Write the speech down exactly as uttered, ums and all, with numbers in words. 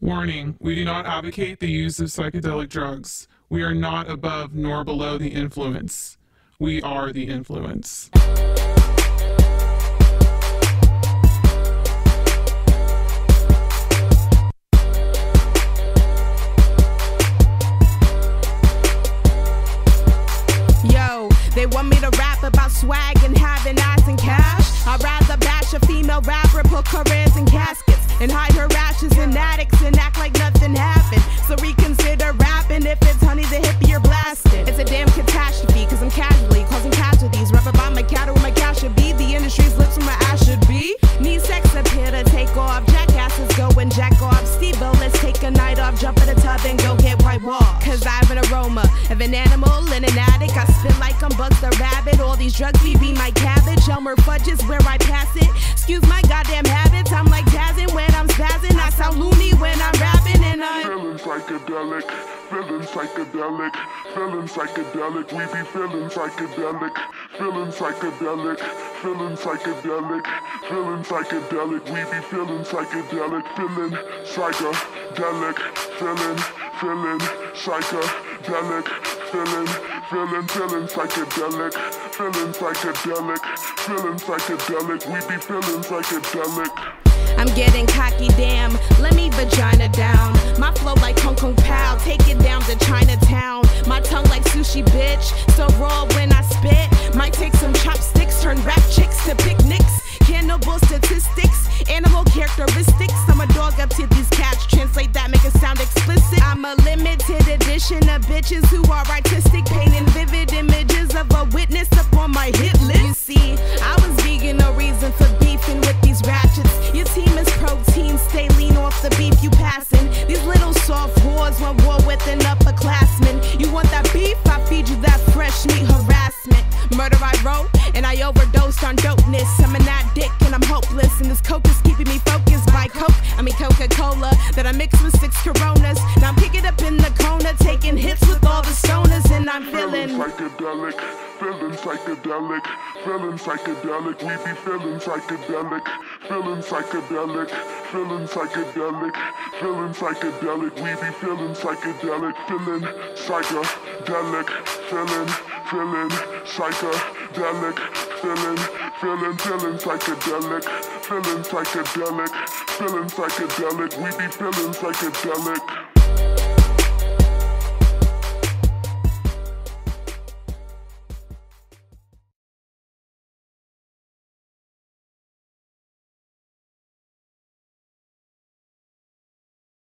Warning, we do not advocate the use of psychedelic drugs. We are not above nor below the influence. We are the influence. Yo, they want me to rap about swag and having ass and cash. I'd rather bash a female rapper, put careers in caskets, and hide her rashes in attics and act like nothing happened. So reconsider rapping. If it's honey the hippie you're blasting. It's a damn catastrophe, cause I'm casually causing casualties. Rubber bomb my cattle where my cash should be. The industry's lips where my ass should be. Need sex appeal to take off. Jackasses go and jack off. Steve-O, let's take a night off. Jump in a tub and go get white wall. Cause I have an aroma of an animal in an attic. I spit like I'm Bugs the Rabbit. All these drugs be be my cabbage. Elmer Fudge is where I pass it. Excuse my goddamn habits. I'm like Tazzin when I'm spazzing. I sound loony when I'm rapping and I'm feeling psychedelic, feeling psychedelic, feeling psychedelic. We be feeling psychedelic, feeling psychedelic, feeling psychedelic, feeling psychedelic. We be feeling psychedelic, feeling psychedelic, feeling, feeling psychedelic, feeling, feeling, feeling psychedelic, feeling psychedelic, feeling psychedelic. We be feeling psychedelic. I'm getting cocky, damn, let me vagina down. My flow like Kung Kung Pao, take it down to Chinatown. My tongue like sushi, bitch, so raw when I spit. Might take some chopsticks, turn rap chicks to picnics. Cannibal statistics, animal characteristics. I'm a dog up to these cats, translate that, make it sound explicit. I'm a limited edition of bitches who are artistic, painting vivid images of a witness up on my hit list. You see, I was vegan, no reason for beefing with these ratchets. Your team is protein, stay lean off the beef you passing. These little soft whores want war with an upperclassman. You want that beef? I feed you that fresh meat harassment. Murder I wrote, and I overdosed on dopeness. I'm an addict and I'm hopeless, and this coke is keeping me focused. By Coke, I mean Coca-Cola, that I mix with six Coronas. Now I'm picking up in the Kona, taking hits with all the stoners, and I'm feeling psychedelic, feeling psychedelic, feeling psychedelic. We be feeling psychedelic, feeling psychedelic, feeling psychedelic, feeling psychedelic. We be feeling psychedelic, feeling psychedelic, feeling, feeling psychedelic, feeling, feeling, feeling psychedelic, feeling psychedelic, feeling psychedelic. We be feeling psychedelic.